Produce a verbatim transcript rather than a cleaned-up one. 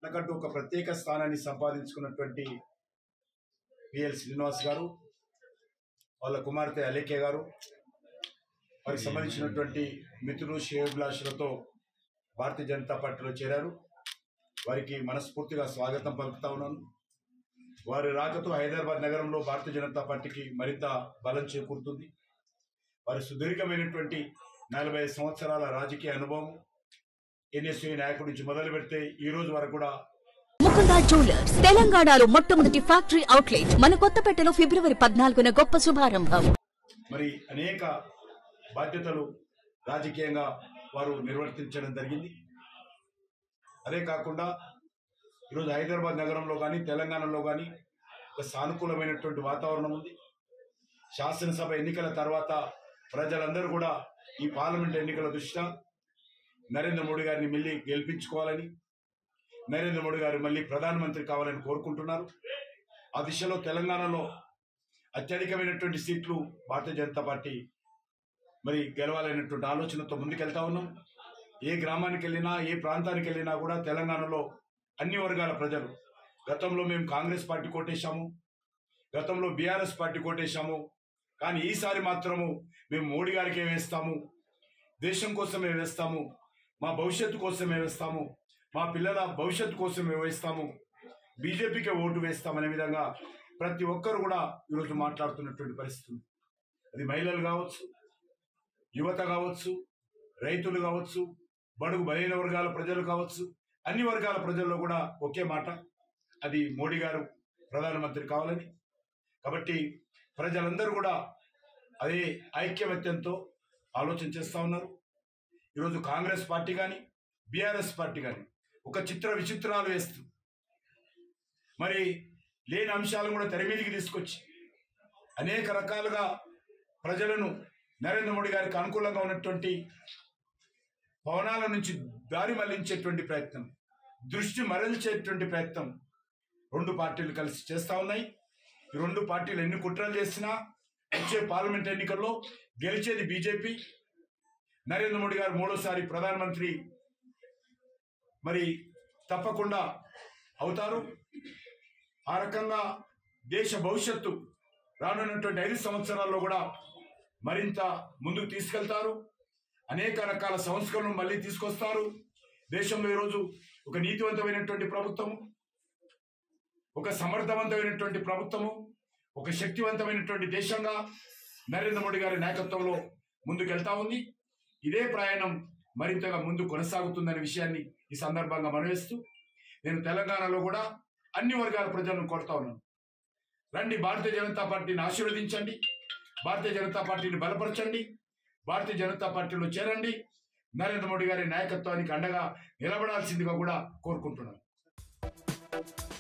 తనకంటూ ఒక ప్రత్యేక స్థానాన్ని సంపాదించుకున్నటువంటి పిఎల్ శ్రీనివాస్ గారు, వాళ్ళ కుమార్తె అలేఖ్య గారు, వారికి సంబంధించినటువంటి మిత్రులు శ్రేయోభిలాషులతో భారతీయ జనతా పార్టీలో చేరారు. వారికి మనస్ఫూర్తిగా స్వాగతం పలుకుతా ఉన్నాను. వారి రాకతో హైదరాబాద్ నగరంలో భారతీయ జనతా పార్టీకి మరింత బలం చేకూరుతుంది. వారి సుదీర్ఘమైనటువంటి నలభై సంవత్సరాల రాజకీయ అనుభవం, ఎన్ఎస్యూ నాయకుడి నుంచి మొదలు పెడితే ఈ రోజు వరకు కూడా ముకుందా జ్యువెలర్స్ తెలంగాణలో మొట్టమొదటి ఫ్యాక్టరీ అవుట్లెట్ మన కొత్తపేటలో ఫిబ్రవరి పద్నాలుగున గొప్ప శుభారంభం. మరి అనేక బాధ్యతలు రాజకీయంగా వారు నిర్వర్తించడం జరిగింది. అదే కాకుండా ఈరోజు హైదరాబాద్ నగరంలో కానీ తెలంగాణలో కానీ ఒక సానుకూలమైనటువంటి వాతావరణం ఉంది. శాసనసభ ఎన్నికల తర్వాత ప్రజలందరూ కూడా ఈ పార్లమెంట్ ఎన్నికల దృష్ట్యా నరేంద్ర మోడీ గారిని మళ్ళీ గెలిపించుకోవాలని, నరేంద్ర మోడీ గారు మళ్ళీ ప్రధానమంత్రి కావాలని కోరుకుంటున్నారు. ఆ దిశలో తెలంగాణలో అత్యధికమైనటువంటి సీట్లు భారతీయ జనతా పార్టీ మరి గెలవాలనేటువంటి ఆలోచనతో ముందుకెళ్తా ఉన్నాం. ఏ గ్రామానికి వెళ్ళినా, ఏ ప్రాంతానికి వెళ్ళినా కూడా తెలంగాణలో అన్ని వర్గాల ప్రజలు, గతంలో మేము కాంగ్రెస్ పార్టీ కోటేశాము, గతంలో బీఆర్ఎస్ పార్టీ కోటేశాము, కానీ ఈసారి మాత్రము మేము మోడీ గారికే వేస్తాము, దేశం కోసమే వేస్తాము, మా భవిష్యత్తు కోసమే వేస్తాము, మా పిల్లల భవిష్యత్తు కోసమే వేస్తాము, బీజేపీకే ఓటు వేస్తామనే విధంగా ప్రతి ఒక్కరు కూడా ఈరోజు మాట్లాడుతున్నటువంటి పరిస్థితి. అది మహిళలు కావచ్చు, యువత కావచ్చు, రైతులు కావచ్చు, బడుగు బలహీన వర్గాల ప్రజలు కావచ్చు, అన్ని వర్గాల ప్రజల్లో కూడా ఒకే మాట, అది మోడీ గారు ప్రధానమంత్రి కావాలని. కాబట్టి ప్రజలందరూ కూడా అదే ఐక్యమత్యంతో ఆలోచన చేస్తూ ఉన్నారు. ఈరోజు కాంగ్రెస్ పార్టీ కానీ బీఆర్ఎస్ పార్టీ కానీ ఒక చిత్ర విచిత్రాలు వేస్తూ మరి లేని అంశాలను కూడా తెర మీదికి తీసుకొచ్చి అనేక రకాలుగా ప్రజలను నరేంద్ర మోడీ గారికి అనుకూలంగా ఉన్నటువంటి పవనాల నుంచి దారి మళ్లించేటువంటి ప్రయత్నం, దృష్టి మరల్చేటువంటి ప్రయత్నం రెండు పార్టీలు కలిసి చేస్తూ ఉన్నాయి. ఈ రెండు పార్టీలు ఎన్ని కుట్రలు చేసినా వచ్చే పార్లమెంట్ ఎన్నికల్లో గెలిచేది బీజేపీ. నరేంద్ర మోడీ గారు మూడోసారి ప్రధానమంత్రి మరి తప్పకుండా అవుతారు. ఆ రకంగా దేశ భవిష్యత్తు రానున్నటువంటి ఐదు సంవత్సరాల్లో కూడా మరింత ముందుకు తీసుకెళ్తారు. అనేక రకాల సంస్కరణలు మళ్ళీ తీసుకొస్తారు. దేశంలో ఈరోజు ఒక నీతివంతమైనటువంటి ప్రభుత్వము, ఒక సమర్థవంతమైనటువంటి ప్రభుత్వము, ఒక శక్తివంతమైనటువంటి దేశంగా నరేంద్ర మోడీ గారి నాయకత్వంలో ముందుకెళ్తా ఉంది. ఇదే ప్రయాణం మరింతగా ముందు కొనసాగుతుందనే విషయాన్ని ఈ సందర్భంగా మనవేస్తూ నేను తెలంగాణలో కూడా అన్ని వర్గాల ప్రజలను కోరుతా ఉన్నాను. రండి, భారతీయ జనతా పార్టీని ఆశీర్వదించండి, భారతీయ జనతా పార్టీని బలపరచండి, భారతీయ జనతా పార్టీలో చేరండి, నరేంద్ర మోడీ గారి నాయకత్వానికి అండగా నిలబడాల్సిందిగా కూడా కోరుకుంటున్నాను.